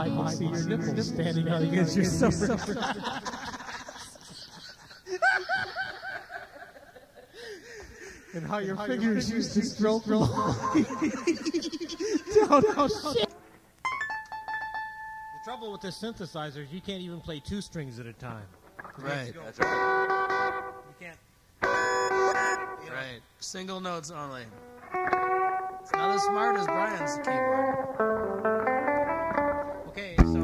I can see your nipples standing out against your summer. And how your fingers used to stroke down. Shit. The trouble with this synthesizer is you can't even play 2 strings at a time. Right. That's right. You can't. Right. Single notes only. It's not as smart as Brian's keyboard. Okay, so.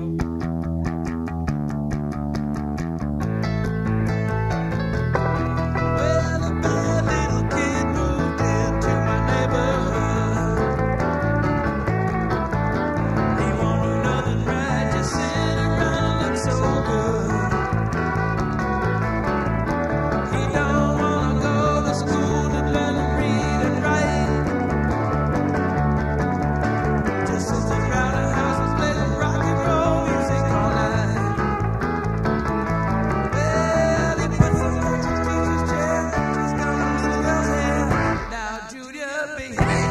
Well, a bad little kid moved into my neighborhood. He won't do nothing right, just sit around and look so good. He don't wanna go to school to learn to read and write. Just sits around the house and plays rock and roll music all night. Well, he puts his coat in his chair, he's got a little girl's hair. Now, Julia, behave.